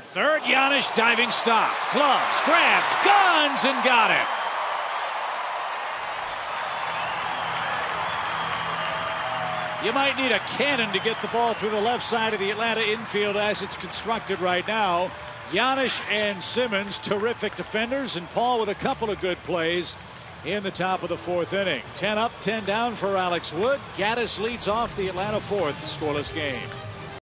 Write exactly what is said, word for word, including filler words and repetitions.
Toward third, Janish diving stop. Gloves, grabs, guns, and got it. You might need a cannon to get the ball through the left side of the Atlanta infield as it's constructed right now. Janish and Simmons, terrific defenders, and Paul with a couple of good plays in the top of the fourth inning. ten up, ten down for Alex Wood. Gaddis leads off the Atlanta fourth, scoreless game.